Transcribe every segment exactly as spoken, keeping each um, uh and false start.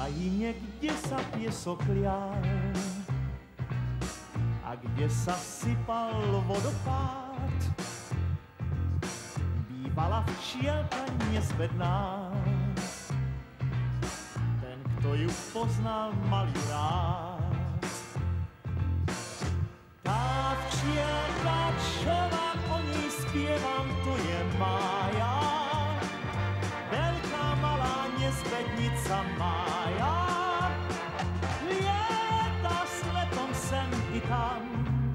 krajine, kde sa piesok lial a kde sa sypal vodopád, bývala včielka nezbedná. Ten, kto ju poznal, mal ju rád. Tá včielka, čo vám o nej spievam, to je Mája. Veľká, malá nezbednica Mája. Lieta s letom sem i tam.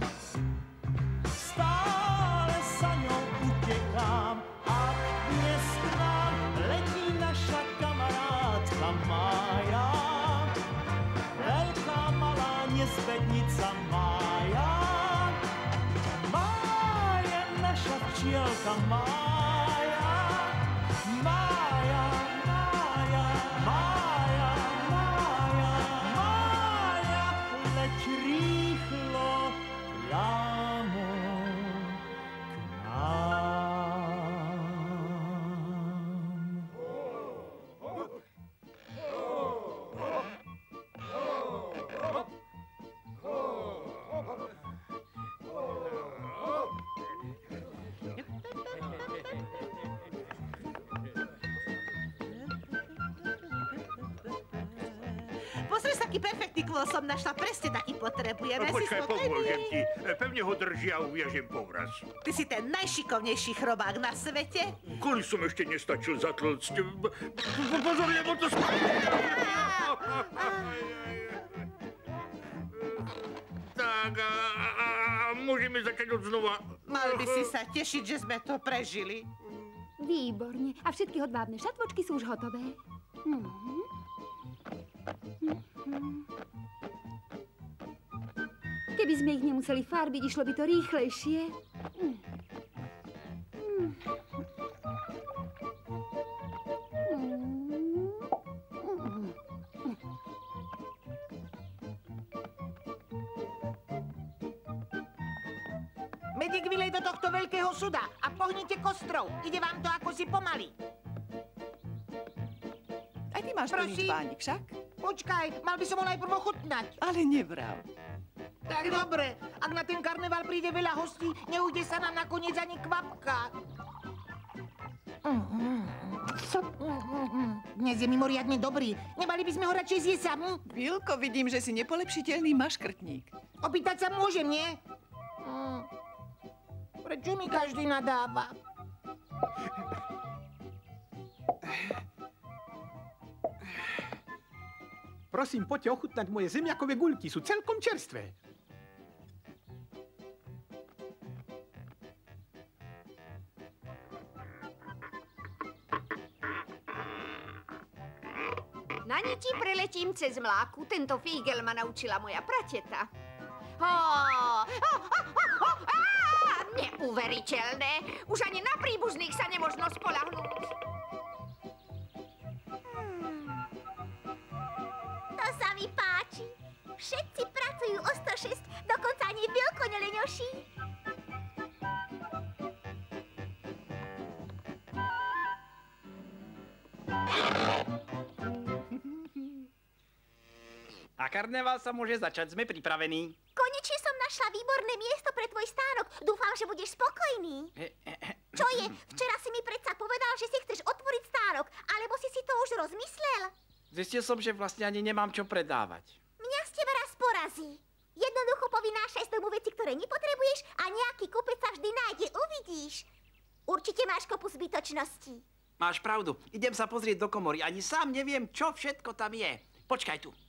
Stále sa ňou utekám. A dnes k nám letí naša kamarátka Mája. Veľká, malá nezbednica Mája. Mája, naša včielka Mája. Mája, Mája, Mája, Mája, Mája, leď rýchlo priamo k nám. Pozri sa, aký perfektný kôl som našla, presne taký potrebujeme. Počkaj, pomôžem ti. Pevne ho drží a uviažem povraz. Ty si ten najšikovnejší chrobák na svete. Koli som ešte nestačil zatlcť. Pozor, nebo to spadne. Tak, a, a, a môžeme začať od znova. Mal by si sa tešiť, že sme to prežili. Výborne. A všetky hodvábne šatvočky sú už hotové. Mhm. Keby sme ich nemuseli farbiť, išlo by to rýchlejšie. Medik, vylej do tohto veľkého suda a pohnite kostrou. Ide vám to ako si pomaly. Aj ty máš plný dvánik, však? Počkaj, mal by som ho najprv ochutnať. Ale nevrav. Tak dobre, ak na ten karneval príde veľa hostí, neujde sa nám nakoniec ani kvapka. Dnes je mimoriadne dobrý. Nemali by sme ho radšej zjesť sami? Vilko, vidím, že si nepolepšiteľný maškrtník. Opýtať sa môžem, nie? Prečo mi každý nadáva? Prosím, poďte ochutnať moje zemiakové guľky, sú celkom čerstvé. Na niči preletím cez mláku, tento fígel ma naučila moja prateta. Ó, ó, ó, ó, á, neuveriteľné, už ani na príbuzných sa nemožno spoľahnúť. To sa mi páči. Všetci pracujú o sto šesť, dokonca ani Vilko neleňoší. A karneval sa môže začať, sme pripravení. Konečne som našla výborné miesto pre tvoj stánok. Dúfam, že budeš spokojný. Čo je? Včera si mi predsa povedal, že si chceš otvoriť stánok, alebo si si to už rozmyslel? Zistil som, že vlastne ani nemám čo predávať. Mňa z teba raz porazí. Jednoducho povynášaj z domu veci, ktoré nepotrebuješ a nejaký kúpec sa vždy nájde, uvidíš. Určite máš kopu zbytočností. Máš pravdu, idem sa pozrieť do komory, ani sám neviem, čo všetko tam je. Počkaj tu.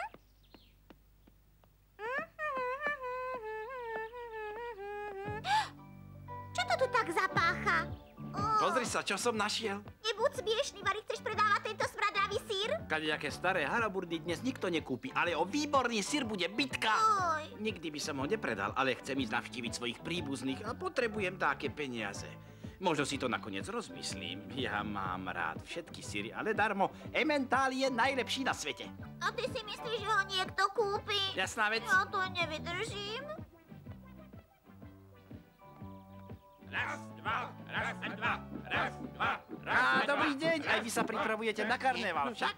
Čo to tu tak zapácha? Pozri sa, čo som našiel. Nebuď smiešný, Vary, chceš predávať tento smradlavý syr? Kadejaké staré haraburdy dnes nikto nekúpi, ale o výborný syr bude bitka. Oj. Nikdy by som ho nepredal, ale chcem ísť navštíviť svojich príbuzných a potrebujem také peniaze. Možno si to nakoniec rozmyslím. Ja mám rád všetky syry, ale darmo. Emmentál je najlepší na svete. A ty si myslíš, že ho niekto kúpi? Jasná vec. Ja to nevydržím. Raz, dva, raz, dva, raz, dva, raz, Á, dobrý deň, aj vy sa pripravujete na karneval, však?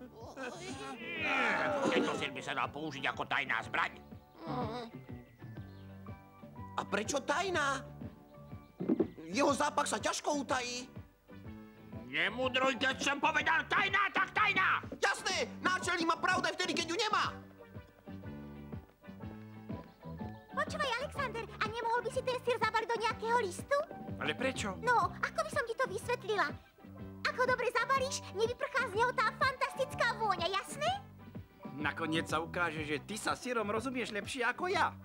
Tento sír by sa dal použiť ako tajná zbraň. A prečo tajná? Jeho zápach sa ťažko utají. Nemudruj, keď som povedal tajná, tak tajná! Jasné, náčelník má pravdu aj vtedy, keď ju nemá. Počúvaj, Alexander, a nemohol by si ten syr zabaliť do nejakého listu? Ale prečo? No, ako by som ti to vysvetlila? Ako dobre zabalíš, nevyprchá z neho tá fantastická vôňa, jasné? Nakoniec sa ukáže, že ty sa syrom rozumieš lepšie ako ja.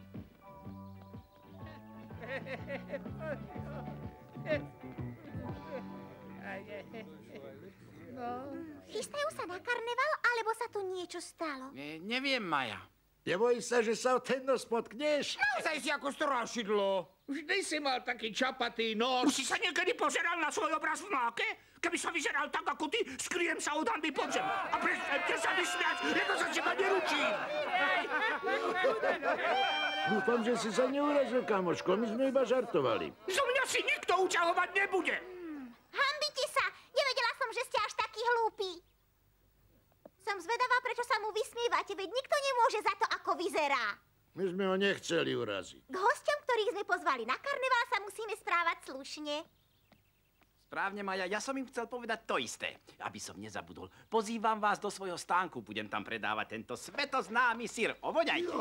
Chystajú sa na karneval, alebo sa tu niečo stalo? Ne, neviem, Maja. Neboj sa, že sa o ten nos potkneš? Naozaj si ako strašidlo. Vždy si mal taký čapatý nos. Už si sa niekedy pozeral na svoj obraz v mláke? Keby som vyzeral tak ako ty, skryjem sa od hanby pod zem. A prestaňte sa vysmiať, lebo sa teba neručím. Dúfam, že si sa neurazil, kamoško. My sme iba žartovali. Zo mňa si nikto uťahovať nebude. Hanbite sa! Nevedela som, že ste až taký hlúpi. Som zvedavá, prečo sa mu vysmievate, veď nikto nemôže za to, ako vyzerá. My sme ho nechceli uraziť. K hosťom, ktorých sme pozvali na karneval, sa musíme správať slušne. Správne, Maja, ja som im chcel povedať to isté. Aby som nezabudol, pozývam vás do svojho stánku. Budem tam predávať tento svetoznámy syr. Ovoňajte.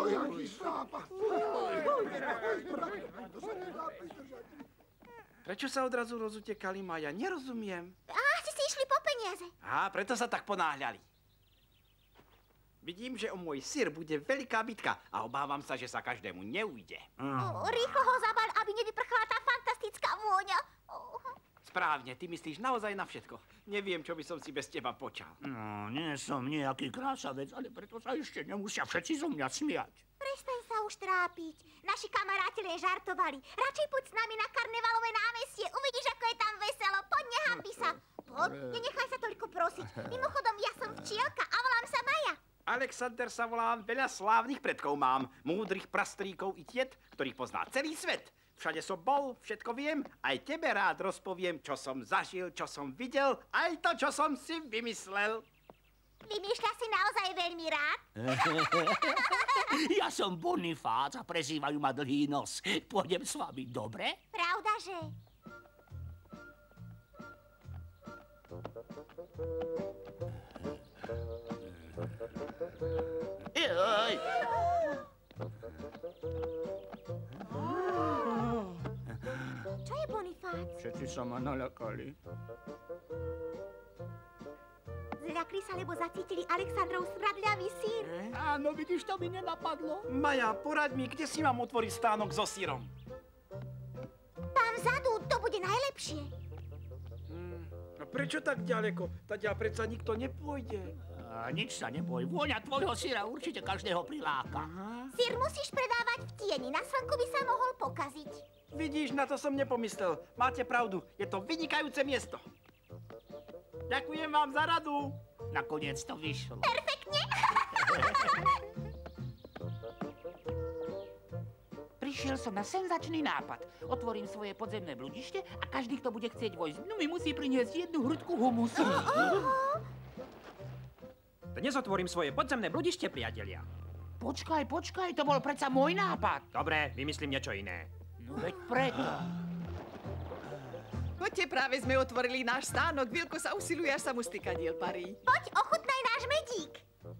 Prečo sa odrazu rozutekali, Maja? Nerozumiem. Á, si si išli po peniaze. Á, preto sa tak ponáhľali. Vidím, že o môj syr bude veľká bitka a obávam sa, že sa každému neujde. O, rýchlo ho zabal, aby nevyprchala tá fantastická vôňa. O. Správne, ty myslíš naozaj na všetko. Neviem, čo by som si bez teba počal. No, nie som nejaký krásavec, ale preto sa ešte nemusia všetci zo mňa smiať. Prestaň sa už trápiť. Naši kamaráti len žartovali. Radšej poď s nami na karnevalové námestie. Uvidíš, ako je tam veselo. Poď, nehanbi sa. Poď, nenechaj sa toľko prosiť. Mimochodom, ja som včielka a volám sa Maja. Alexander sa volám, veľa slávnych predkov mám. Múdrych prastríkov i tiet, ktorých pozná celý svet. Všade som bol, všetko viem, aj tebe rád rozpoviem, čo som zažil, čo som videl, aj to, čo som si vymyslel. Vymýšľa si naozaj veľmi rád? Ja som Bonifác a prezývajú ma Dlhý nos. Pôjdem s vami, dobre? Pravdaže? Joj! Čo je Bonifác? Všetci sa ma naľakali. Zľakli sa, lebo zacítili Alexandrov smradľavý sír. Áno, vidíš, to mi nenapadlo. Maja, poraď mi, kde si mám otvoriť stánok so sírom? Tam vzadu, to bude najlepšie. Hmm, a prečo tak ďaleko? Tadiaľ predsa nikto nepôjde. A nič sa neboj, vôňa tvojho síra určite každého priláka. Sír musíš predávať v tieni, na slnku by sa mohol pokaziť. Vidíš, na to som nepomyslel. Máte pravdu, je to vynikajúce miesto. Ďakujem vám za radu. Nakoniec to vyšlo. Perfektne. Prišiel som na senzačný nápad. Otvorím svoje podzemné bludište a každý, kto bude chcieť vojsť, no mi musí priniesť jednu hrudku humusu. Dnes otvorím svoje podzemné bludište, priatelia. Počkaj, počkaj, to bol predsa môj nápad. Dobre, vymyslím niečo iné. No veď preto. Poďte, práve sme otvorili náš stánok. Vilko sa usiluje, až sa mu stykadiel parí. Poď, ochutnaj náš medík.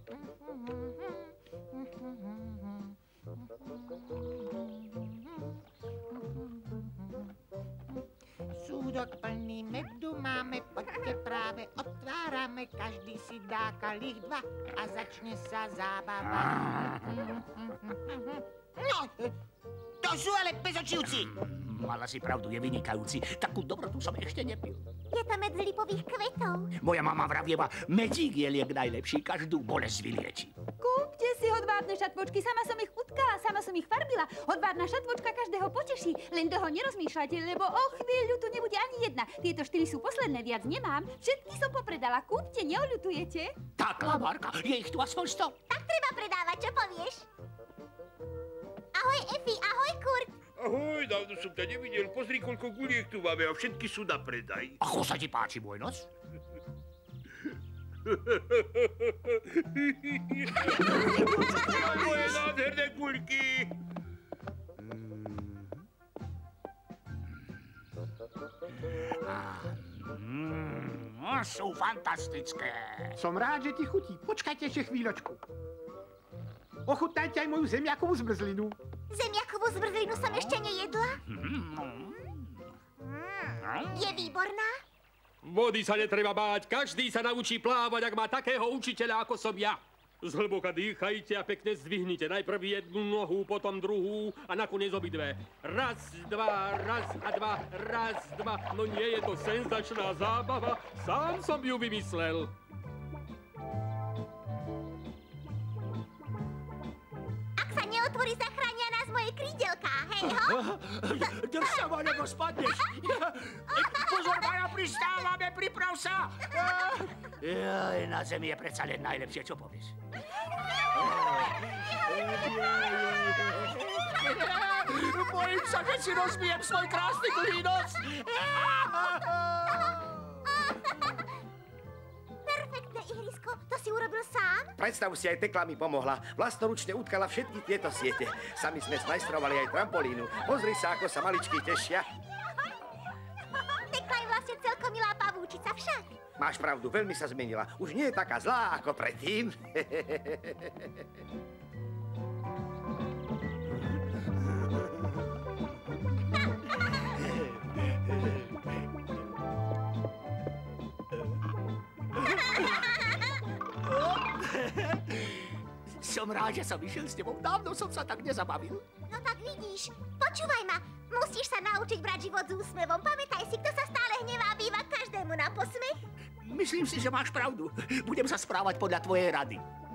Súdok plný medu máme, poďte práve otvárame, každý si dá kalich dva a začne sa zábava. No, to sú ale bezočivci. Mala si pravdu, je vynikajúci. Takú dobrotu som ešte nepil. Je to med z lipových kvetov. Moja mama vravieva, medík je liek najlepší, každú bolesť vylieči. Kúpte si hodvábne šatvočky, sama som ich utkala, sama som ich farbila. Hodvábna šatvočka každého poteší, len toho nerozmýšľajte, lebo o chvíľu tu nebude ani jedna. Tieto štyri sú posledné, viac nemám. Všetky som popredala, kúpte, neoľutujete. Tak, Lamarka, je ich tu aspoň sto. Tak treba predávať, čo povieš? Ahoj, Efi, ahoj, Kurt. Ahoj, dávno som ťa nevidel. Pozri, koľko guliek tu máme a všetky sú na predaj. Ako sa ti páči môj nos? Moje nádherné guľky. Mm, no, sú fantastické. Som rád, že ti chutí. Počkajte ešte chvíľočku. Ochutnajte aj moju zemiakovú zmrzlinu. Zemiakovú zmrzlinu som ešte nejedla. Mm. Je výborná. Vody sa netreba báť, každý sa naučí plávať, ak má takého učiteľa, ako som ja. Zhlboka dýchajte a pekne zdvihnite. Najprv jednu nohu, potom druhú a nakoniec obidve. Raz, dva, raz a dva, raz, dva. No nie je to senzačná zábava, sám som ju vymyslel. Ak sa neotvorí, zachránia nás moje krídelká, hej ho? Drž sa ma, nebo spadneš. Pozor, Maja, pristávame, priprav sa. Jaj, na zemi je predsa len najlepšie, čo povieš. Bojím sa, že si rozbijem svoj krásny dlhý nos. Perfektné ihrisko, to si urobil sám? Predstav si, aj Tekla mi pomohla. Vlastnoručne utkala všetky tieto siete. Sami sme zmajstrovali aj trampolínu. Pozri sa, ako sa maličky tešia. Tekla je vlastne celkom milá pavúčica však. Máš pravdu, veľmi sa zmenila. Už nie je taká zlá ako predtým. Som rád, že som išiel s tebou. Dávno som sa tak nezabavil. No tak vidíš, počúvaj ma. Musíš sa naučiť brať život s úsmevom. Pamätaj si, kto sa stále hnevá, býva každému na posmech. Myslím si, že máš pravdu. Budem sa správať podľa tvojej rady.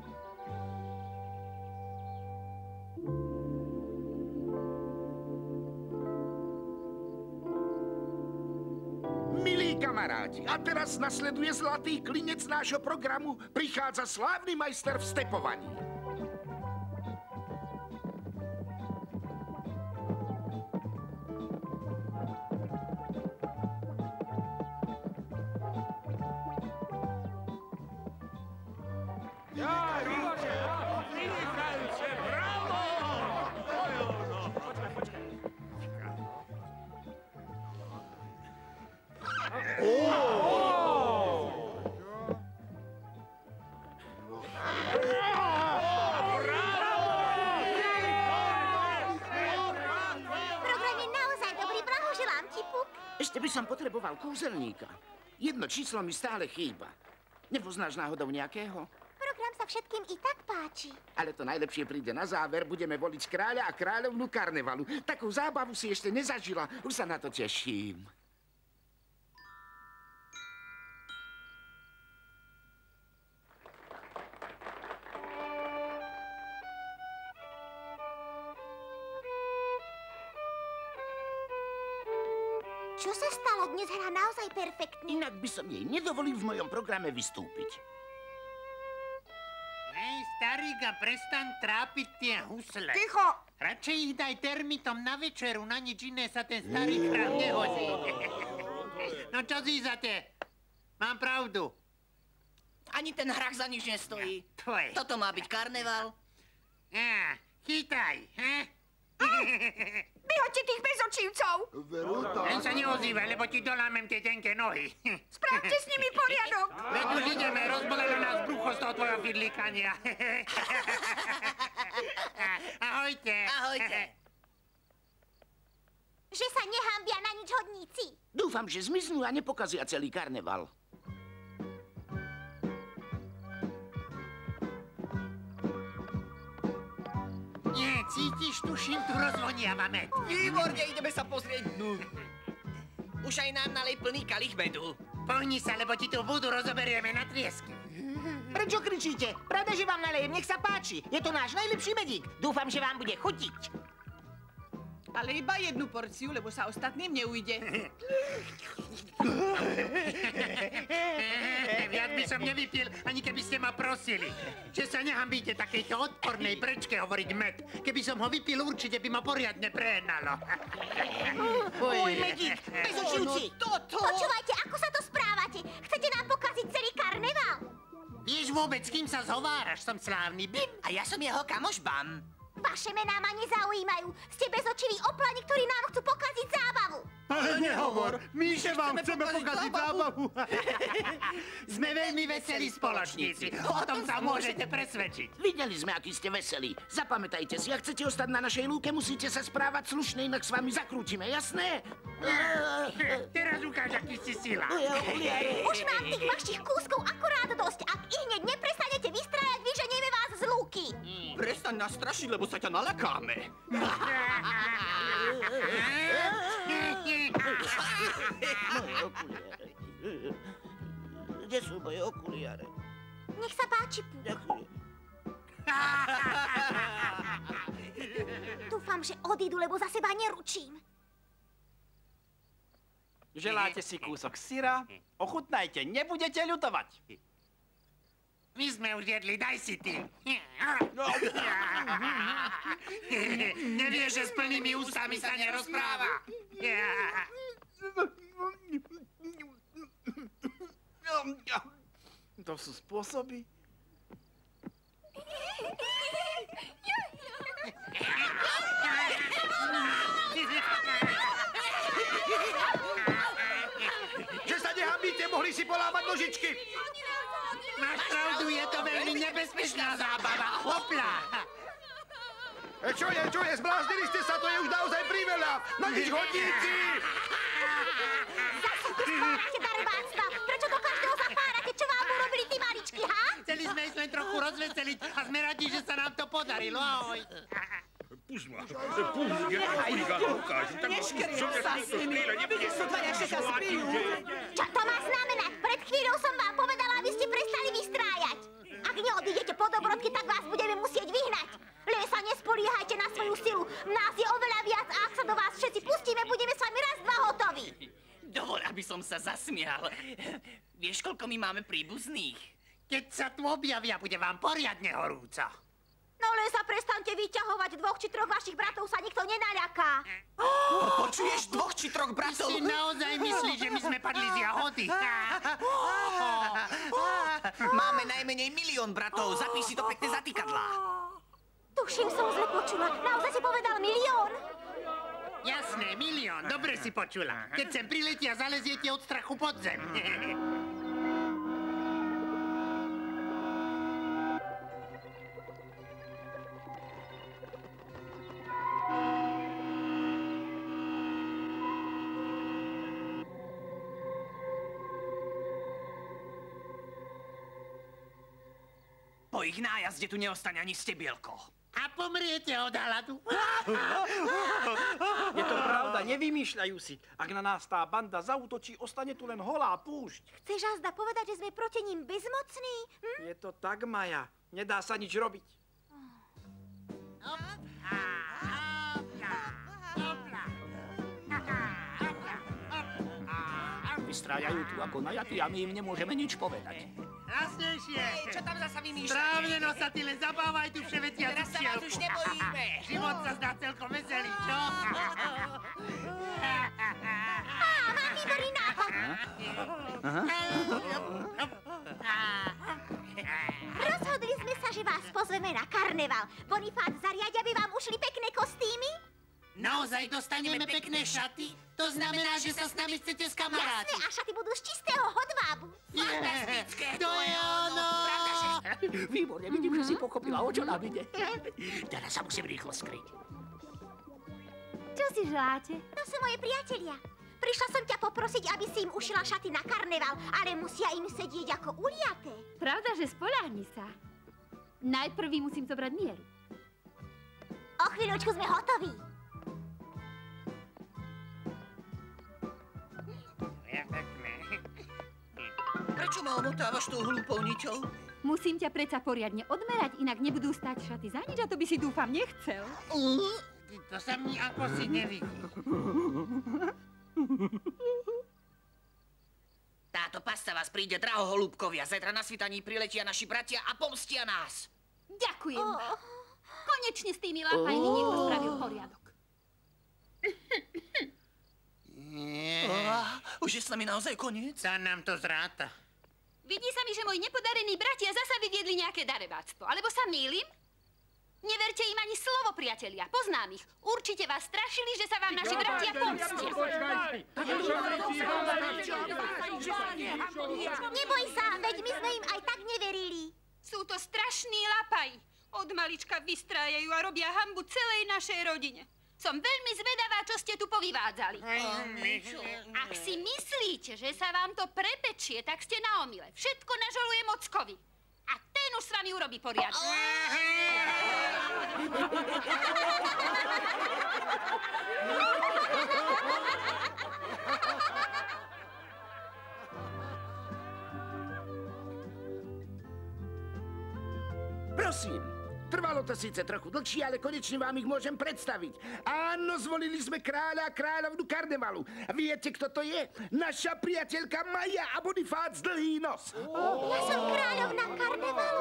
Milí kamaráti, a teraz nasleduje zlatý klinec nášho programu. Prichádza slávny majster v stepovaní. Ešte by som potreboval kúzelníka. Jedno číslo mi stále chýba. Nepoznáš náhodou nejakého? Program sa všetkým i tak páči. Ale to najlepšie príde na záver. Budeme voliť kráľa a kráľovnú karnevalu. Takú zábavu si ešte nezažila. Už sa na to teším. Čo sa stalo? Dnes hrá naozaj perfektne. Inak by som jej nedovolil v mojom programe vystúpiť. Hej, staríka, prestaň trápiť tie husle. Ticho! Radšej ich daj termitom na večeru, na nič iné sa ten starý chrám nehodí. No čo zízate? Mám pravdu. Ani ten hrách za nič nestojí. Tvoj. Toto má byť karneval. Á, chytaj, he? Vyhoďte tých bezočívcov! Len sa neozývaj, lebo ti dolámem tie tenké nohy. Spravte s nimi poriadok! Veď už ideme, rozbolelo nás brucho z toho tvojho fidlikania. Ahojte. Ahojte. Že sa nehambia na nič hodníci. Dúfam, že zmiznú a nepokazia celý karneval. Nie, cítiš, tuším, tu rozvoniava med. Výborne, ideme sa pozrieť dnu. Už aj nám nalej plný kalich medu. Pohni sa, lebo ti tú vodu rozoberieme na triesky. Prečo kričíte? Pravda, že vám nalejem, nech sa páči. Je to náš najlepší medík. Dúfam, že vám bude chutiť. Ale iba jednu porciu, lebo sa ostatným neujde. Viac by som nevypil, ani keby ste ma prosili. Že sa nehambíte takejto odpornej brečke hovoriť med. Keby som ho vypil, určite by ma poriadne prehnalo. Môj medík, bezočivci! Počúvajte, ako sa to správate? Chcete nám pokaziť celý karneval? Vieš vôbec, s kým sa zhováraš? Som slávny Bim. A ja som jeho kamoš Bam. Vaše mená ma nezaujímajú. Ste bezočiví oplani, ktorí nám chcú pokaziť zábavu. Ale nehovor, my že vám chceme pokaziť zábavu. Sme veľmi veselí spoločníci. O tom sa môžete presvedčiť. Videli sme, aký ste veselí. Zapamätajte si, ak chcete ostať na našej lúke, musíte sa správať slušne, inak s vami zakrútime, jasné? Teraz ukáž, aký si sila. Už mám tých vašich kúskov akurát dosť. Ak i hneď neprestanete vystrájať, vyženieme vás z lúky. Prestaň nás strašiť, lebo sa ťa nalakáme. Moje okuliare. Kde sú moje okuliare? Nech sa páči, Pú. Ďakujem. Dúfam, že odídu, lebo za seba neručím. Želáte si kúsok syra? Ochutnajte, nebudete ľutovať. My sme už jedli, daj si ty. Nevieš, že s plnými ústami sa nerozpráva. To sú spôsoby. Že sa nehambíte, mohli si polávať nožičky. Máš pravdu, je to veľmi nebezpečná zábava. Hopla! E čo je, čo je, zbláznili ste sa, to je už naozaj priveľa. Na nič chodníci! Zase tu skladnáte darebáctva. Prečo do každého zapárate, čo vám urobili tí maličky, ha? Chceli sme ísť len trochu rozveseliť a sme radi, že sa nám to podarilo. Ahoj. Pust ma, pust, ja chuligán ukážu. Neškriem sa s nimi, vidíš sú dvaja, že sa spijú. Čo to má znamenať? Pred chvíľou som vám povedala, aby ste prestali vystrájať. Ak neodídete po dobrodky, tak vás budeme musieť vyhnať. Len sa nespoliehajte na svoju silu. Nás je oveľa viac a ak sa do vás všetci pustíme, budeme s vami raz, dva hotoví. Dovol, aby som sa zasmial. Vieš, koľko my máme príbuzných? Keď sa tu objavia, bude vám poriadne horúco. No len sa prestaňte vyťahovať, dvoch či troch vašich bratov sa nikto nenaľaká. Počuješ dvoch či troch bratov? Si naozaj myslíš, že my sme padli z jahody? Máme najmenej milión bratov, zapíš si to pekne zatýkadlá. Tuším, som zle počula. Naozaj si povedal milión? Jasné, milión. Dobre si počula. Keď sem priletia, zaleziete od strachu pod zem. Po ich nájazde tu neostane ani stebielko. A pomriete od hladu. Je to pravda, nevymýšľajú si. Ak na nás tá banda zaútočí, ostane tu len holá púšť. Chceš azda povedať, že sme proti ním bezmocní? Hm? Je to tak, Maja. Nedá sa nič robiť. Vystrájajú tu ako najatí a my im nemôžeme nič povedať. Hlasnejšie! Hej, čo tam zasa vymýšľate? Správne, nosatý, len zabávaj tu vševetia Teraz sa vás už nebojíme. Život sa zdá celkom veselý, čo? Á, mám výborný nápad. Rozhodli sme sa, že vás pozveme na karneval. Bonifác zariadi, aby vám ušli pekné kostýmy? Naozaj dostaneme pekné šaty? To znamená, že sa s nami chcete skamarátiť. Jasné, a šaty budú z čistého hodvábu. Fantastické, to je ono! Výborne, vidím, že si pochopila, o čo nám ide. Teraz sa musím rýchlo skryť. Čo si želáte? To sú moje priatelia. Prišla som ťa poprosiť, aby si im ušila šaty na karneval, ale musia im sedieť ako uliaté. Pravda, že spoľahni sa. Najprv musím zobrať mieru. O chvíľočku sme hotoví. Prečo ma omotávaš tou hlúpou niťou? Musím ťa predsa poriadne odmerať, inak nebudú stáť šaty za nič a to by si dúfam nechcel. Uh. To sa mi ako si nevidí. Táto pasta vás príde draho, holúbkovia. Zajtra na svitaní priletia naši bratia a pomstia nás. Ďakujem vám. Konečne s tými lapajmi niekto spravil poriadok. Už je s nami naozaj koniec? Dá nám to zráta. Vidí sa mi, že moji nepodarení bratia zasa vyviedli nejaké darebáctvo. Alebo sa mýlim? Neverte im ani slovo, priatelia. Poznám ich. Určite vás strašili, že sa vám naši bratia pomstia. Neboj sa, veď my sme im aj tak neverili. Sú to strašní lapaji. Od malička vystrájajú a robia hanbu celej našej rodine. Som veľmi zvedavá, čo ste tu povyvádzali. Ak si myslíte, že sa vám to prepečie, tak ste na omyle. Všetko nažalujem ockovi. A ten už s vami urobí poriadok. Prosím, trvalo to síce trochu dlhšie, ale konečne vám ich môžem predstaviť. Áno, zvolili sme kráľa a kráľovnu karnevalu. A viete, kto to je? Naša priateľka Maja a Bonifác Dlhý nos. Ja som kráľovna karnevalu.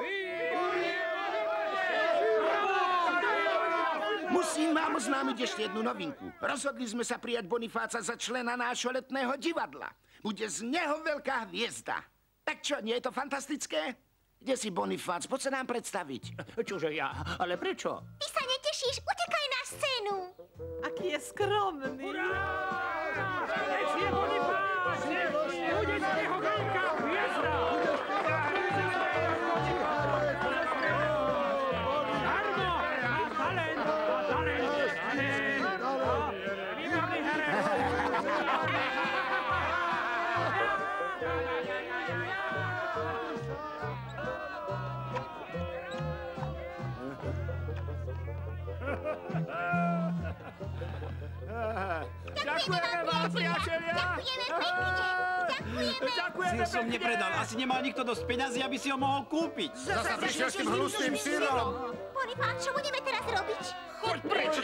Musím vám oznámiť ešte jednu novinku. Rozhodli sme sa prijať Bonifáca za člena nášho letného divadla. Bude z neho veľká hviezda. Tak čo, nie je to fantastické? Kde si, Bonifác? Poď sa nám predstaviť. Čože ja? Ale prečo? Ty sa netešíš? Utekaj na scénu. Aký je skromný. Urá! Je Bonifác! Bude z neho veľká hviezda! Arno! Má talent! Má talent! Výborný herec! Ďakujeme vám, priatelia! Ďakujeme pekne. Ďakujeme. Sír som nepredal. Asi nemal nikto dosť peňazí, aby si ho mohol kúpiť. Zasa prišiel s tým hnusným syrom. Bonifác, čo budeme teraz robiť? Choď preč!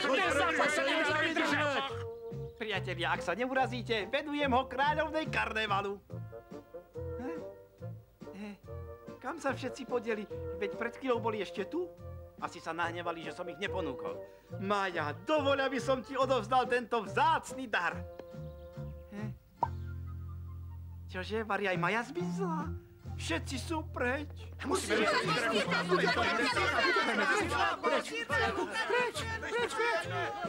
Priatelia, ak sa neurazíte, vedujem ho kráľovnej karnevalu. He? He? Kam sa všetci podeli? Veď pred chvíľou boli ešte tu? Asi sa nahnevali, že som ich neponúkol. Maja, dovoľ, aby som ti odovzdal tento vzácny dar. He? Čože, vari aj Maja zmizla? Všetci sú preč. Musíme ísť. Preč, preč, preč, preč.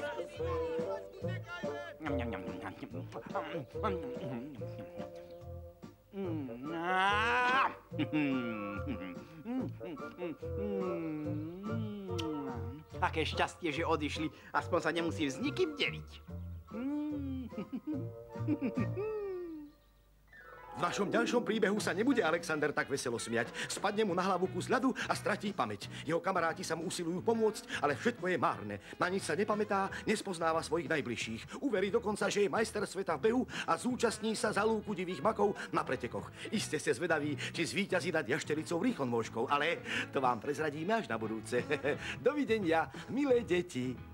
Aké šťastie, že odišli. Aspoň sa nemusím s nikým deliť. V našom ďalšom príbehu sa nebude Alexander tak veselo smiať. Spadne mu na hlavu kus ľadu a stratí pamäť. Jeho kamaráti sa mu usilujú pomôcť, ale všetko je márne. Na nič sa nepamätá, nespoznáva svojich najbližších. Uverí dokonca, že je majster sveta v behu a zúčastní sa za lúku divých makov na pretekoch. Iste ste zvedaví, či zvíťazí nad jaštericou rýchlonôžkou, ale to vám prezradíme až na budúce. Dovidenia, milé deti.